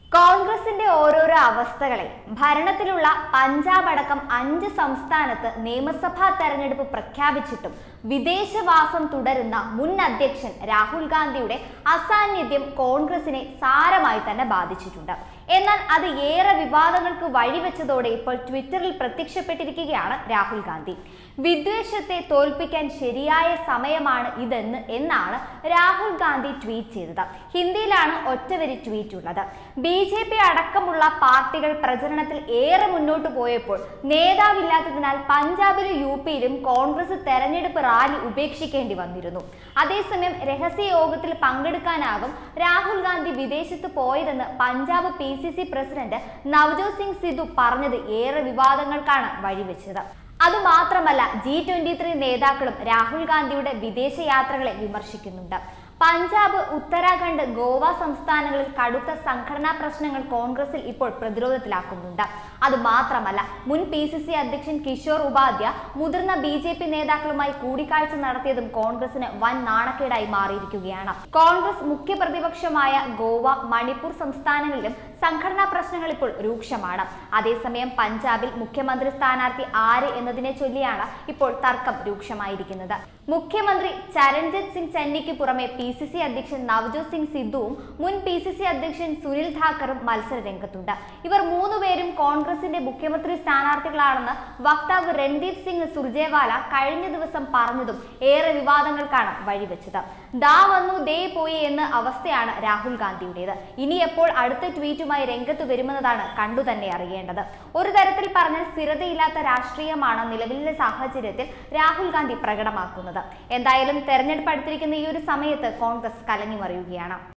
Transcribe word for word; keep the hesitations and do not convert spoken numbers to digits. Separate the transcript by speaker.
Speaker 1: കോൺഗ്രസിന്റെ ഓരോരോ അവസ്ഥകളെ ഭരണത്തിലുള്ള പഞ്ചാബ് അടക്കം അഞ്ച് സംസ്ഥാനത്ത് നിയമസഭാ തെരഞ്ഞെടുപ്പ് പ്രഖ്യാപിച്ചിട്ടും വിദേശവാസം തുടരുന്ന മുൻ അധ്യക്ഷൻ രാഹുൽ ഗാന്ധിയുടെ അസാന്നിധ്യം കോൺഗ്രസിനെ സാരമായി തന്നെ ബാധിച്ചിട്ടുണ്ട്. എന്നാൽ അത് ഏറെ വിവാദങ്ങൾക്ക് വഴിവെച്ചതോടെ ഇപ്പോൾ ട്വിറ്ററിൽ പ്രത്യക്ഷപ്പെട്ടിരിക്കുകയാണ് രാഹുൽ ഗാന്ധി. വിദ്വേഷത്തെ തോൽപ്പിക്കാൻ ശരിയായ സമയമാണ് ഇതെന്ന് എന്നാണ് രാഹുൽ ഗാന്ധി ട്വീറ്റ് ചെയ്തത്. ഹിന്ദിയിലാണ് ഒറ്റവരി ട്വീറ്റ് ഉള്ളത്. ബി ജെ പി അടക്കമുള്ള പാർട്ടികൾ പ്രചരണത്തിൽ ഏറെ മുന്നോട്ട് പോയപ്പോൾ നേതാവില്ലാത്തതിനാൽ പഞ്ചാബിലും യു പിയിലും കോൺഗ്രസ് തെരഞ്ഞെടുപ്പ് റാലി ഉപേക്ഷിക്കേണ്ടി വന്നിരുന്നു. അതേസമയം രഹസ്യ യോഗത്തിൽ പങ്കെടുക്കാനാകും രാഹുൽ ഗാന്ധി വിദേശത്ത് പോയതെന്ന് Punjab P C C president Navjot Singh Sidhu പറഞ്ഞത് ഏറെ വിവാദങ്ങൾക്കാണ് വഴിവെച്ചത്. അതുമാത്രമല്ല, ജി ട്വന്റി ത്രീ നേതാക്കളും രാഹുൽ ഗാന്ധിയുടെ വിദേശയാത്രകളെ വിമർശിക്കുന്നുണ്ട്. പഞ്ചാബ്, ഉത്തരാഖണ്ഡ്, ഗോവ സംസ്ഥാനങ്ങളിൽ കടുത്ത സംഘടനാ പ്രശ്നങ്ങൾ കോൺഗ്രസിൽ ഇപ്പോൾ പ്രതിരോധത്തിലാക്കുന്നുണ്ട്. അതുമാത്രമല്ല, മുൻ പി സി സി അധ്യക്ഷൻ കിഷോർ ഉപാധ്യ മുതിർന്ന ബി ജെ പി നേതാക്കളുമായി കൂടിക്കാഴ്ച നടത്തിയതും കോൺഗ്രസിന് വൻ നാണക്കേടായി മാറിയിരിക്കുകയാണ്. കോൺഗ്രസ് മുഖ്യ പ്രതിപക്ഷമായ ഗോവ, മണിപ്പൂർ സംസ്ഥാനങ്ങളിലും സംഘടനാ പ്രശ്നങ്ങൾ ഇപ്പോൾ രൂക്ഷമാണ്. അതേസമയം പഞ്ചാബിൽ മുഖ്യമന്ത്രി സ്ഥാനാർത്ഥി ആര് എന്നതിനെ ചൊല്ലിയാണ് ഇപ്പോൾ തർക്കം രൂക്ഷമായിരിക്കുന്നത്. മുഖ്യമന്ത്രി ചരൺജിത് സിംഗ് ചന്നിക്ക് പുറമെ പി സി സി അധ്യക്ഷൻ നവജോത് സിംഗ് സിദ്ധുവും മുൻ പി സി സി അധ്യക്ഷൻ സുനിൽ ധാക്കറും മത്സര രംഗത്തുണ്ട്. ഇവർ മൂന്നുപേരും കോൺഗ്രസിന്റെ മുഖ്യമന്ത്രി സ്ഥാനാർത്ഥികളാണെന്ന് വക്താവ് രൺദീപ് സിംഗ് സുർജേവാല കഴിഞ്ഞ ദിവസം പറഞ്ഞതും ഏറെ വിവാദങ്ങൾക്കാണ് വഴിവെച്ചത്. ദാ വന്നു ദേ പോയി എന്ന അവസ്ഥയാണ് രാഹുൽ ഗാന്ധിയുടേത്. ഇനി എപ്പോൾ അടുത്ത ട്വീറ്റുമായി രംഗത്ത് വരുമെന്നതാണ് കണ്ടുതന്നെ അറിയേണ്ടത്. ഒരു തരത്തിൽ പറഞ്ഞാൽ സ്ഥിരതയില്ലാത്ത രാഷ്ട്രീയമാണ് നിലവിലെ സാഹചര്യത്തിൽ രാഹുൽ ഗാന്ധി പ്രകടമാക്കുന്നത്. എന്തായാലും തെരഞ്ഞെടുപ്പ് അടുത്തിരിക്കുന്ന ഈ ഒരു സമയത്ത് കോൺഗ്രസ് കലങ്ങി മറിയുകയാണ്.